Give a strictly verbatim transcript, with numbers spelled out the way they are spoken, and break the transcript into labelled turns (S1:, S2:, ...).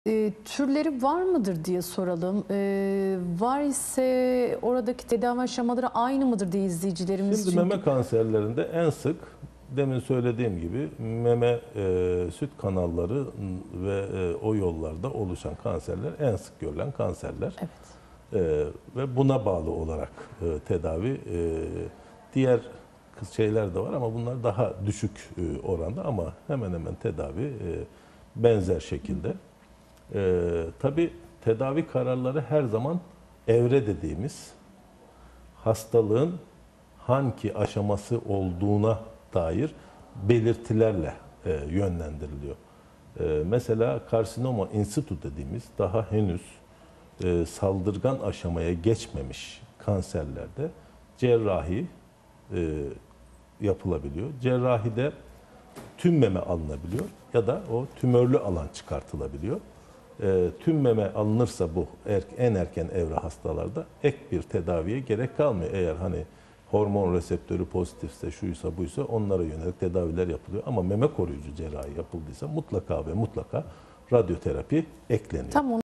S1: E, türleri var mıdır diye soralım. E, var ise oradaki tedavi aşamaları aynı mıdır diye izleyicilerimiz.
S2: Şimdi
S1: Çünkü...
S2: meme kanserlerinde en sık demin söylediğim gibi meme e, süt kanalları ve e, o yollarda oluşan kanserler en sık görülen kanserler.
S1: Evet.
S2: E, ve buna bağlı olarak e, tedavi e, diğer şeyler de var ama bunlar daha düşük e, oranda ama hemen hemen tedavi e, benzer şekilde. E, tabii tedavi kararları her zaman evre dediğimiz hastalığın hangi aşaması olduğuna dair belirtilerle e, yönlendiriliyor. E, mesela karsinoma in situ dediğimiz daha henüz e, saldırgan aşamaya geçmemiş kanserlerde cerrahi e, yapılabiliyor. Cerrahide tüm meme alınabiliyor ya da o tümörlü alan çıkartılabiliyor. E, tüm meme alınırsa bu er, en erken evre hastalarda ek bir tedaviye gerek kalmıyor. Eğer hani hormon reseptörü pozitifse, şuysa buysa onlara yönelik tedaviler yapılıyor. Ama meme koruyucu cerrahi yapıldıysa mutlaka ve mutlaka radyoterapi ekleniyor.
S1: Tam